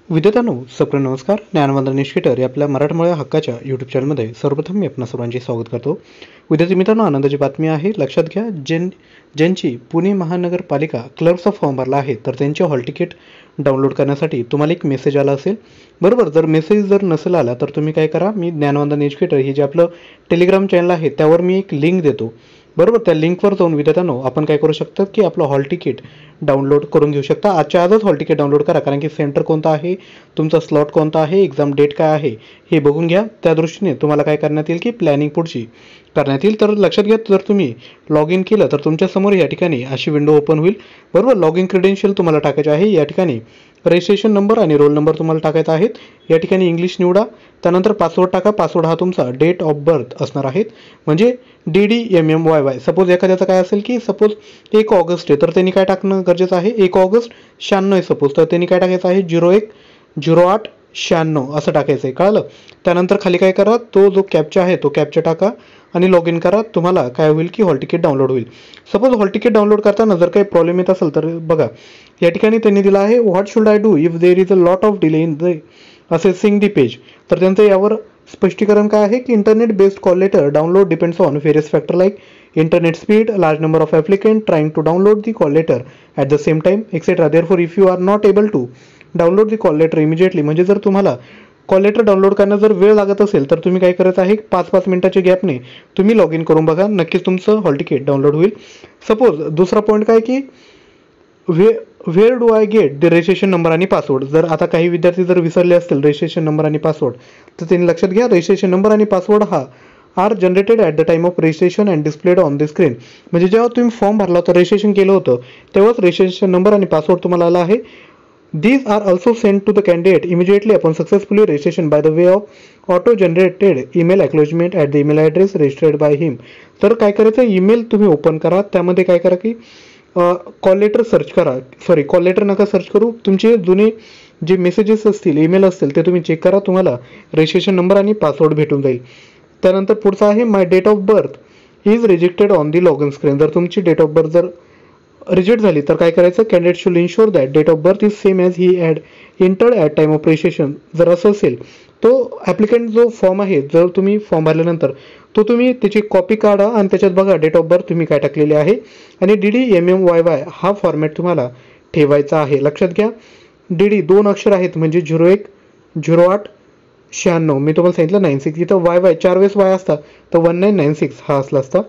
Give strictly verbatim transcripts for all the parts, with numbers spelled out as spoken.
विद्यार्थ्यांनो, सप्र नमस्कार. ज्ञानवंदन निष्ठेटर या आपल्या मराठमोळ्या हक्काच्या यूट्यूब चॅनलमध्ये सर्वप्रथम मी आपणा सर्वांचे स्वागत करतो. विद्यार्थी मित्रांनो, आनंदाची बातमी आहे. लक्षात घ्या, ज्यां ज्यांची पुणे महानगरपालिका क्लर्कचा फॉर्म भरला आहे तर त्यांचे हॉल तिकीट डाउनलोड करण्यासाठी तुम्हाला एक मेसेज आला असेल, बरोबर. जर मेसेज जर नसेल आला तर तुम्ही काय करा, मी ज्ञानवंदन एज्युकेटर ही जे आपलं टेलिग्राम चॅनल आहे त्यावर मी एक लिंक देतो, बरोबर. त्या लिंकवर जाऊन विद्यार्थ्यांनो आपण काय करू शकता की आपलं हॉल तिकीट डाउनलोड करून घेऊ शकता. आजच्या आजच हॉल तिकीट डाउनलोड करा, कारण की सेंटर कोणता आहे, तुमचा स्लॉट कोणता आहे, एक्झाम डेट काय आहे हे बघून घ्या. त्या दृष्टीने तुम्हाला काय करण्यात येईल की प्लॅनिंग पुढची करण्यात येईल. तर लक्षात घ्या, जर तुम्ही लॉग इन केलं तर तुमच्यासमोर या ठिकाणी अशी विंडो ओपन होईल, बरोबर. लॉग इन क्रेडेन्शियल तुम्हाला टाकायचे आहे. या ठिकाणी रजिस्ट्रेशन नंबर आणि रोल नंबर तुम्हाला टाकायचा आहे. या ठिकाणी इंग्लिश निवडा, त्यानंतर पासवर्ड टाका. पासवर्ड हा तुमचा डेट ऑफ बर्थ असणार आहे, म्हणजे D D M M Y Y. Suppose एखाद्याचं काय असेल की सपोज एक ऑगस्ट आहे तर त्यांनी काय टाकणं गरजेचं आहे, एक ऑगस्ट शहाण्णव आहे सपोज, तर त्यांनी काय टाकायचं आहे, झिरो एक झिरो आठ शहाण्णव असं टाकायचं आहे, कळलं. त्यानंतर खाली काय करा, तो जो कॅप्चा आहे तो कॅप्चा टाका आणि लॉग इन करा. तुम्हाला काय होईल की हॉल तिकीट डाउनलोड होईल. सपोज हॉल तिकीट डाउनलोड करताना जर काही प्रॉब्लेम येत असेल तर बघा, या ठिकाणी त्यांनी दिला आहे, what should I do if there is a lot of delay in the accessing the page. तर त्यांचं यावर स्पष्टीकरण काय आहे की internet based call letter download depends on various factor like internet speed, large number of applicant trying to download the call letter at the same time etcetera. Therefore if you are not able to download the call letter immediately, म्हणजे जर तुम्हाला call letter download करण्यात जर वेळ लागत असेल तर तुम्ही काय करायचं आहे, पाच पाच मिनिटाच्या गॅपने तुम्ही लॉग इन करून बघा, नक्कीच तुमचं हॉल तिकीट डाउनलोड होईल. सपोज दुसरा पॉईंट काय की वे where do I get the registration number आणि पासवर्ड. जर आता काही विद्यार्थी जर विसरले असतील रजिस्ट्रेशन नंबर आणि पासवर्ड, तर त्यांनी लक्षात घ्या, रजिस्ट्रेशन नंबर आणि पासवर्ड हा are generated at the time of registration and displayed on the screen. म्हणजे जेव्हा तुम्ही फॉर्म भरला होता, रजिस्ट्रेशन केलं होतं, तेव्हाच रजिस्ट्रेशन नंबर आणि पासवर्ड तुम्हाला आला आहे. These are also sent to the candidate immediately upon successfully registration by the way of auto-generated email acknowledgement at the email address registered by him. तर काय करायचं, ईमेल तुम्ही ओपन करा, त्यामध्ये काय करा की कॉल लेटर सर्च करा, सॉरी कॉल लेटर नका सर्च करू, तुमचे जुने जे मेसेजेस असतील, ईमेल असतील ते तुम्ही चेक करा, तुम्हाला रजिस्ट्रेशन नंबर आणि पासवर्ड भेटून जाईल. त्यानंतर पुढचा आहे, my date of birth is rejected on the log in screen. जर तुमची डेट ऑफ बर्थ जर रिजेक्ट झाली तर काय करायचं, candidate should ensure that date of birth is same as he had entered at time of registration. जर असं असेल तो ॲप्लिकंट जो फॉर्म आहे, जर तुम्ही फॉर्म भरल्यानंतर तो तुम्ही त्याची कॉपी काढा आणि त्याच्यात बघा डेट ऑफ बर्थ तुम्ही काय टाकलेली आहे आणि D D M M Y Y हा फॉर्मॅट तुम्हाला ठेवायचा आहे. लक्षात घ्या, डी डी दोन अक्षर आहेत म्हणजे झिरो एक झिरो आठ शहाण्णव. मी तुम्हाला सांगितलं नाईन सिक्स, इथं वाय वाय चार वेळेस वाय असतात तर वन नाईन नाईन सिक्स हा असला असता.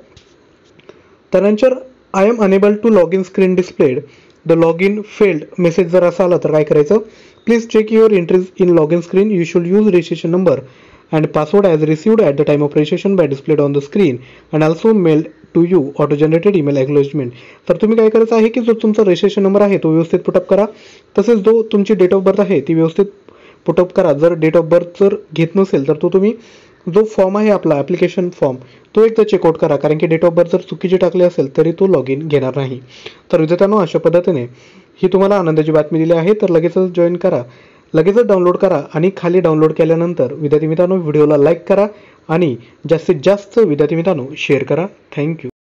त्यानंतर I am unable to log in screen displayed the log in failed message जर असा आला तर काय करायचं, please check your entries in log in screen, you should use registration number and password as received at the time of registration by displayed on the screen and also mail to you auto generated email acknowledgement. तर तुम्ही काय करायचं आहे की जो तुमचा registration number आहे तो व्यवस्थित पुटअप करा, तसेच जो तुमची डेट ऑफ बर्थ आहे ती व्यवस्थित पुटअप करा. जर डेट ऑफ बर्थ जर घेत नसेल तर तो तुम्ही जो फॉर्म आहे आपला ॲप्लिकेशन फॉर्म तो एकदा चेकआउट करा, कारण की डेट ऑफ बर्थ जर चुकीचे टाकले असेल तरी तो लॉग इन घेणार नाही. तर विद्यार्थ्यांनो, अशा पद्धतीने ही तुम्हाला आनंदाची बातमी दिली आहे. तर लगेचच जॉईन करा, लगेचच डाउनलोड करा आणि खाली डाउनलोड केल्यानंतर विद्यार्थी मित्रांनो व्हिडिओला लाईक करा आणि जास्तीत जास्त विद्यार्थी मित्रांनो शेअर करा. थँक्यू.